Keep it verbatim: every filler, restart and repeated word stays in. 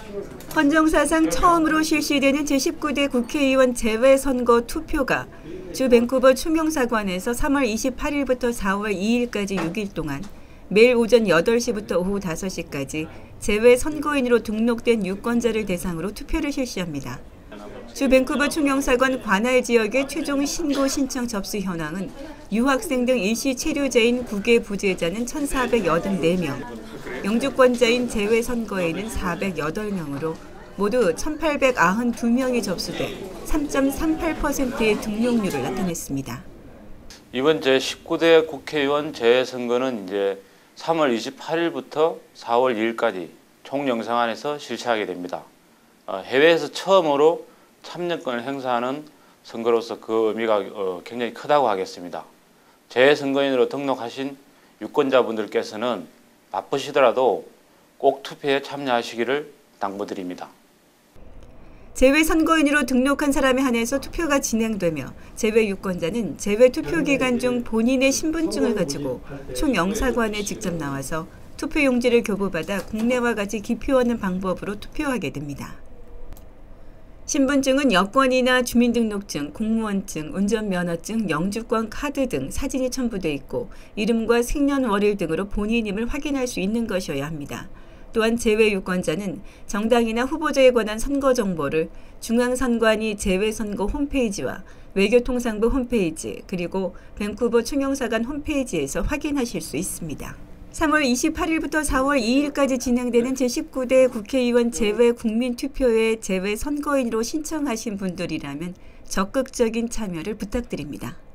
헌정사상 처음으로 실시되는 제십구 대 국회의원 재외선거 투표가 주 밴쿠버 총영사관에서 삼월 이십팔일부터 사월 이일까지 육 일 동안 매일 오전 여덟 시부터 오후 다섯 시까지 재외선거인으로 등록된 유권자를 대상으로 투표를 실시합니다. 주 밴쿠버 총영사관 관할 지역의 최종 신고 신청 접수 현황은 유학생 등 일시 체류자인 국외 부재자는 천사백팔십사 명, 영주권자인 재외선거인은 사백팔 명으로 모두 천팔백구십이 명이 접수돼 삼 점 삼팔 퍼센트의 등록률을 나타냈습니다. 이번 제십구 대 국회의원 재선거는 이제 삼월 이십팔일부터 사월 이일까지 총영사관에서 실시하게 됩니다. 어, 해외에서 처음으로 참여권을 행사하는 선거로서 그 의미가 어, 굉장히 크다고 하겠습니다. 재선거인으로 등록하신 유권자분들께서는 바쁘시더라도 꼭 투표에 참여하시기를 당부드립니다. 재외선거인으로 등록한 사람에 한해서 투표가 진행되며 재외유권자는 재외투표 기간 중 본인의 신분증을 가지고 총영사관에 직접 나와서 투표용지를 교부받아 국내와 같이 기표하는 방법으로 투표하게 됩니다. 신분증은 여권이나 주민등록증, 공무원증, 운전면허증, 영주권 카드 등 사진이 첨부돼 있고 이름과 생년월일 등으로 본인임을 확인할 수 있는 것이어야 합니다. 또한 재외유권자는 정당이나 후보자에 관한 선거 정보를 중앙선관위 재외선거 홈페이지와 외교통상부 홈페이지 그리고 밴쿠버 총영사관 홈페이지에서 확인하실 수 있습니다. 삼월 이십팔일부터 사월 이일까지 진행되는 제십구 대 국회의원 재외국민투표에 재외선거인으로 신청하신 분들이라면 적극적인 참여를 부탁드립니다.